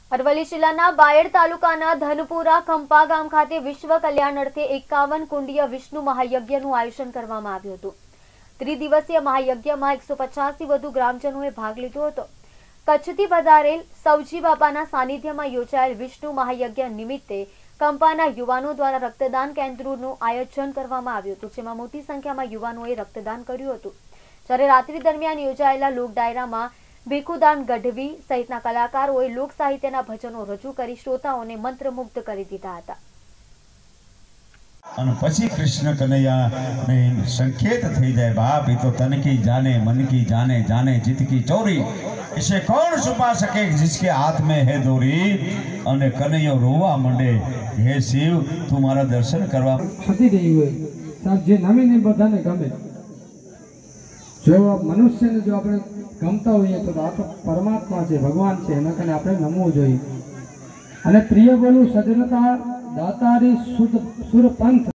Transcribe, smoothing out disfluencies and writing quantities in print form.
અરવલ્લી જિલ્લાના બાયડ તાલુકાના ધનપુરા ખંપા ગામ ખાતે વિશ્વ કલ્યાણ અર્થે 51 કુંડીય વિષ્ણુ મહાયજ્ઞનું આયોજન કરવામાં આવ્યું હતું। ત્રિદિવસીય મહાયજ્ઞમાં 150થી વધુ ગ્રામજનોએ ભાગ લીધો હતો। કચ્છથી પધારેલ સૌજી બાપાના સાનિધ્યમાં યોજાયેલ વિષ્ણુ મહાયજ્ઞ નિમિત્તે કંપાના યુવાનો દ્વારા રક્તદાન કેન્દ્રનું આયોજન કરવામાં આવ્યું હતું, જેમાં મોટી સંખ્યામાં યુવાનોએ રક્તદાન કર્યું હતું। જ્યારે રાત્રિ દરમિયાન યોજાયેલા લોક ડાયરામાં ભીખુદાન ગઢવી સહિતના કલાકારોએ લોક સાહિત્યના ભજનો રજૂ કરી શ્રોતાઓને મંત્રમુગ્ધ કરી દીધા હતા। અને પછી कृष्ण कन्हैया ने संकेत થઈ જાય, बाप ये तो तन की जाने मन की जाने जाने जित की चोरी, इसे कौन छुपा सके जिसके हाथ में है डोरी। અને કનૈયો રોવા માંડે, હે શિવ તું મારા દર્શન કરવા થતી રહી હોય સાહેબ, જે નમે ને બધાને ગમે। જો મનુષ્યને જો આપણે ગમતા હોઈએ તો આ તો પરમાત્મા છે, ભગવાન છે, એના કારણે આપણે નમવું જોઈએ। અને પ્રિય બોલું સજનતા દાતારી સુરપંથ।